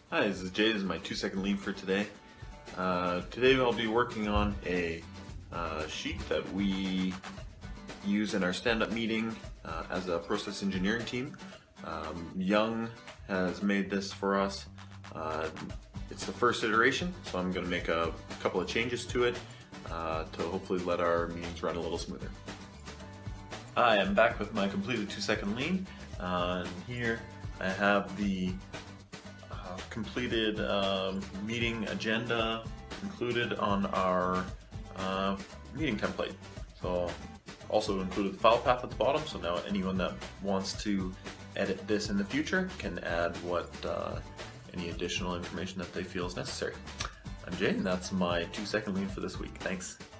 Hi, this is Jay. This is my 2-second lead for today. Today I'll be working on a sheet that we use in our stand-up meeting as a process engineering team. Young has made this for us. It's the first iteration, so I'm going to make a couple of changes to it to hopefully let our meetings run a little smoother. Hi, I'm back with my completed 2-second lead. Here I have the completed meeting agenda included on our meeting template. So also included the file path at the bottom, so now anyone that wants to edit this in the future can add any additional information that they feel is necessary. I'm Jay, and that's my 2-second lead for this week. Thanks.